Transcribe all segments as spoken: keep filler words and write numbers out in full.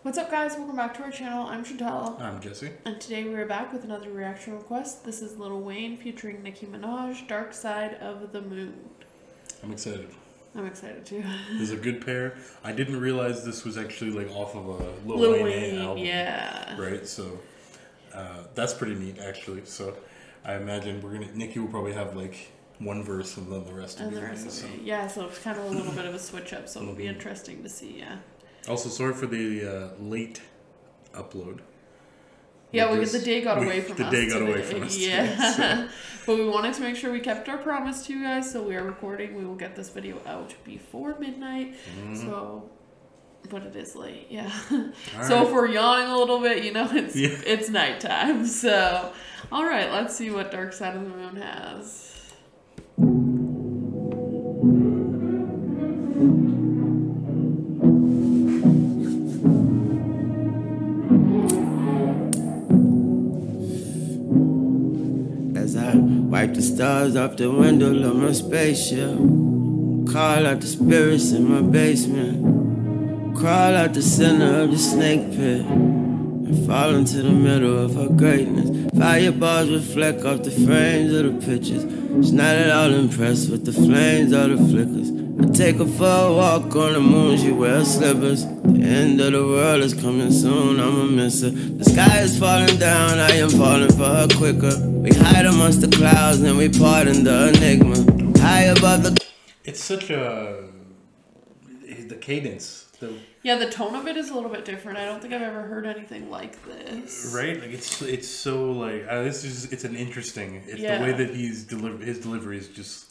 What's up, guys? Welcome back to our channel. I'm Chantal. I'm Jesse. And today we're back with another reaction request. This is Lil Wayne featuring Nicki Minaj, Dark Side of the Moon. I'm excited. I'm excited too. This is a good pair. I didn't realize this was actually like off of a Lil, Lil Wayne, Wayne album. Yeah. Right? So uh, that's pretty neat actually. So I imagine we're gonna Nicki will probably have like one verse and then the rest and of the it. rest of so. it. Yeah, so it's kind of a little bit of a switch up, so it'll be interesting to see, yeah. Also, sorry for the uh, late upload. Yeah, we, just, the day got we, away from the us. The day got today. away from us. Yeah. Today, so. But we wanted to make sure we kept our promise to you guys, so we are recording. We will get this video out before midnight. Mm-hmm. So, but it is late, yeah. All so right. If we're yawning a little bit, you know, it's yeah. it's nighttime. So, all right, let's see what Dark Side of the Moon has. Wipe the stars off the window of my spaceship. Call out the spirits in my basement. Crawl out the center of the snake pit and fall into the middle of her greatness. Fireballs reflect off the frames of the pictures. She's not at all impressed with the flames or the flickers. I take her for a walk on the moon, she wears slippers. The end of the world is coming soon, I'ma miss her. The sky is falling down, I am falling for her quicker. We hide amongst the clouds and we pardon the enigma. High above the... It's such a... the cadence. The, yeah, the tone of it is a little bit different. I don't think I've ever heard anything like this. Right? Like it's it's so like uh, this is it's an interesting. It's yeah. the way that he's deliver his delivery is just.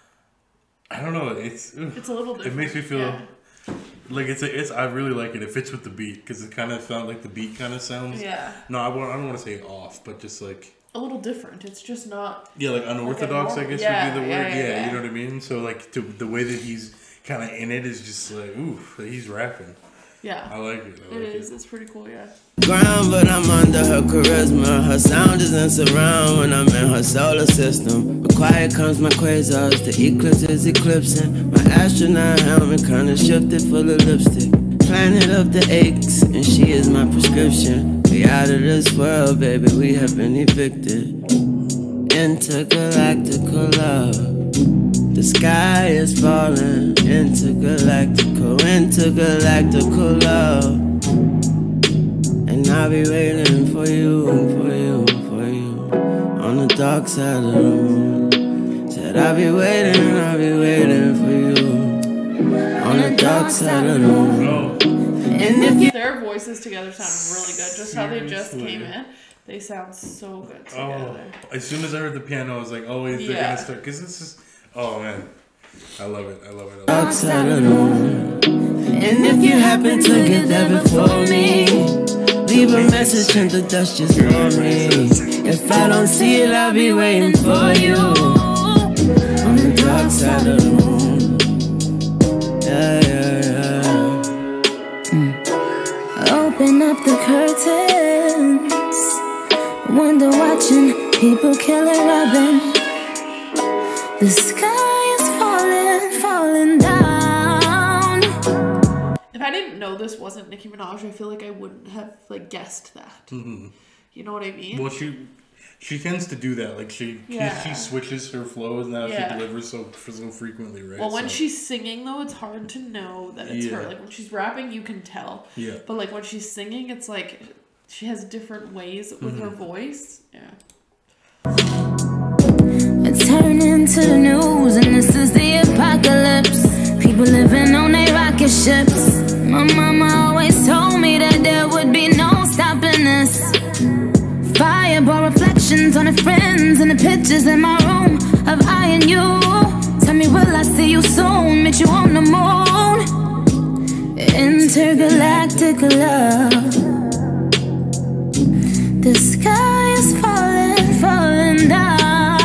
I don't know. It's ugh. It's a little different. It makes me feel yeah. like it's a, it's. I really like it. It fits with the beat because it kind of sounds like the beat kind of sounds. Yeah. No, I, I don't want to say off, but just like a little different. It's just not. Yeah, like unorthodox. Like I guess yeah, would be the yeah, word. Yeah, yeah, yeah, you know what I mean. So like to, the way that he's kind of in it is just like ooh, he's rapping. Yeah. I like it. I like it is. It. It's pretty cool. Yeah. Ground, but I'm under her charisma. Her sound is in surround when I'm in her solar system. But quiet comes my quasars, the eclipse is eclipsing. My astronaut helmet kinda shifted full of lipstick. Planet of the aches, and she is my prescription. We out of this world, baby, we have been evicted. Intergalactical love. The sky is falling. Intergalactical, intergalactical love. And I'll be waiting for you, for you, for you on the dark side of the moon. Said I'll be waiting, I'll be waiting for you on the dark side of the moon. And if you their voices together sound really good. Just how they just came in, they sound so good together. Oh, as soon as I heard the piano, I was like, oh, wait, they're yeah. gonna start because this is. Oh man, I love it. I love it. I love dark side of the moon. And if you happen to get there before me, leave a message and the dust just for me. If I don't see it, I'll be waiting for you on the dark side of the moon. Yeah, yeah, yeah. Mm. Open up the curtains, window watching, people killing, robbing. The sky is falling, falling down. If I didn't know this wasn't Nicki Minaj, I feel like I wouldn't have like guessed that. Mm-hmm. You know what I mean? Well, she she tends to do that. Like she yeah. she switches her flows now. Yeah. She delivers so so frequently, right? Well, when so. she's singing though, it's hard to know that it's yeah. her. Like when she's rapping, you can tell. Yeah. But like when she's singing, it's like she has different ways with mm-hmm. her voice. Yeah. Turn into the news, and this is the apocalypse. People living on their rocket ships. My mama always told me that there would be no stopping this. Fireball reflections on the friends and the pictures in my room of I and you. Tell me, will I see you soon? Meet you on the moon. Intergalactic love. The sky is falling, falling down.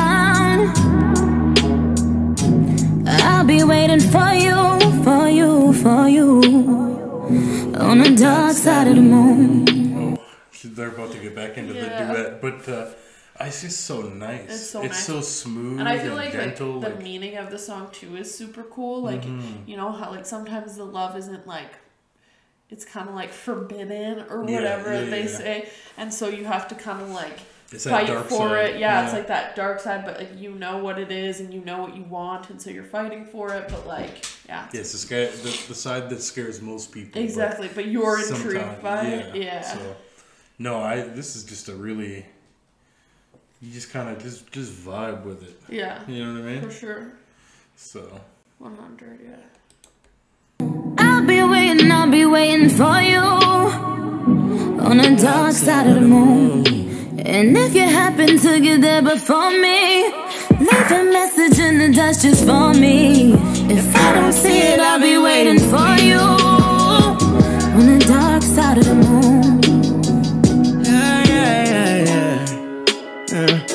I'll be waiting for you, for you, for you on the dark side of the moon. Oh, they're about to get back into yeah. the duet, but uh, it's just so nice. It's so it's nice. so smooth and I feel and like, gentle. like the like, meaning of the song too is super cool. Like mm-hmm. you know how like sometimes the love isn't like it's kind of like forbidden or Yeah, whatever yeah, they yeah. say, and so you have to kind of like It's that fight dark for side. it. Yeah, Yeah. it's like that dark side, but like you know what it is and you know what you want, and so you're fighting for it. But like, yeah, Yeah, it's the, sca- the, the side that scares most people. exactly. But, but you're sometimes- intrigued by yeah, it. Yeah. So, no, I. This is just a really. You just kind of just just vibe with it. Yeah. You know what I mean? For sure. So. One hundred. Yeah. I'll be waiting, I'll be waiting for you on the dark side of the moon. And if you happen to get there before me, leave a message in the dust just for me. If I don't see it, I'll be waiting for you on the dark side of the moon. Yeah, yeah, yeah, yeah.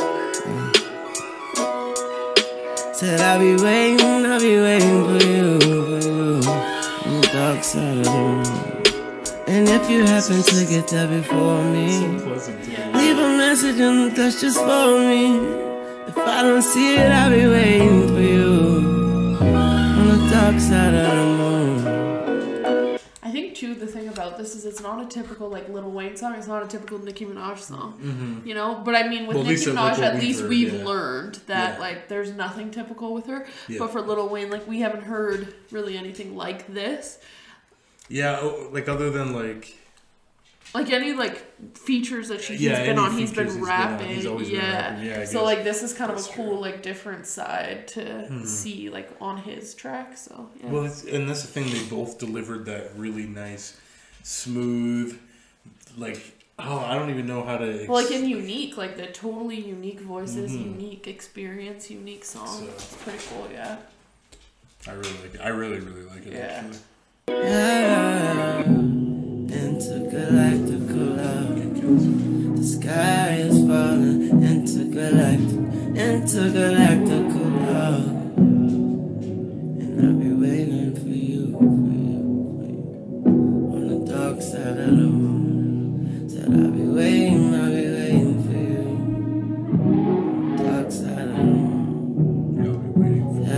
Uh, Said I'll be waiting, I'll be waiting for you, for you on the dark side of the moon. And if you happen to get there before me, So pleasant to Yeah. leave a message in the dust just for me. If I don't see it, I'll be waiting for you on the dark side of the moon. I think too the thing about this is it's not a typical like Lil Wayne song. It's not a typical Nicki Minaj song. Mm-hmm. You know, but I mean with Well, at Nicki least it- Minaj, like what at we've least heard, we've yeah. learned that Yeah. like there's nothing typical with her. Yeah. But for Lil Wayne, like we haven't heard really anything like this. Yeah, oh, like other than like. Like any like features that she, he's Yeah, been any on, he's features been he's been on. rapping. He's always been yeah. rapping. Yeah, I so guess. like this is kind of a That's cool true. like different side to see like on his track. So yeah. Well, it's, and that's the thing. They both delivered that really nice, smooth, like oh, I don't even know how to. Ex- Well, like in unique, like the totally unique voices, Mhm. unique experience, unique song. So- It's pretty cool, yeah. I really like it. I really, really like it. Yeah. Actually. Yeah, intergalactical love. The sky is falling. Intergalactic, intergalactical love. And I'll be waiting for you, for you, for you on the dark side of the moon. Said I'll be waiting, I'll be waiting for you. Dark side of the moon. Yeah, I'll be waiting for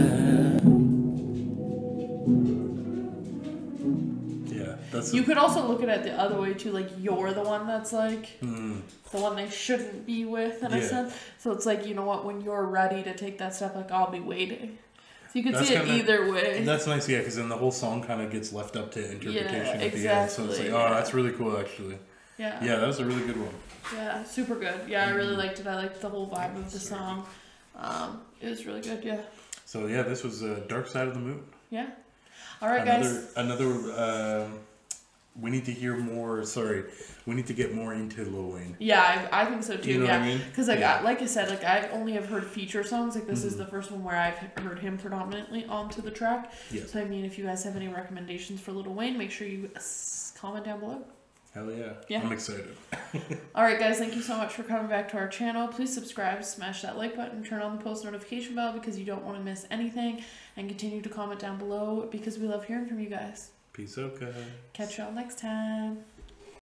Yeah. Yeah, that's. You could also look at it the other way too, like you're the one that's like Mm, the one they shouldn't be with in a Yeah. sense. So it's like, you know what, when you're ready to take that step, like I'll be waiting. So you could That's see it kinda- either way. that's nice, yeah, because then the whole song kind of gets left up to interpretation Yeah, at the end. So it's exactly, like, oh, yeah. that's really cool, actually. Yeah. Yeah, that was a really good one. Yeah, super good. Yeah, I really liked it. I liked the whole vibe of the song. Um, it was really good, yeah. So yeah, this was uh, Dark Side of the Moon. Yeah. All right, another, guys. Another. Um, we need to hear more. Sorry, we need to get more into Lil Wayne. Yeah, I, I think so too. You know yeah, what I mean? because like Yeah. I, like I said, like I only have heard feature songs. Like this is Mhm. the first one where I've heard him predominantly onto the track. Yeah. So I mean, if you guys have any recommendations for Lil Wayne, make sure you s- comment down below. Hell yeah. Yeah. I'm excited. All right, guys, thank you so much for coming back to our channel. Please subscribe, smash that like button, turn on the post notification bell because you don't want to miss anything, and continue to comment down below because we love hearing from you guys. Peace out, guys. Catch y'all next time.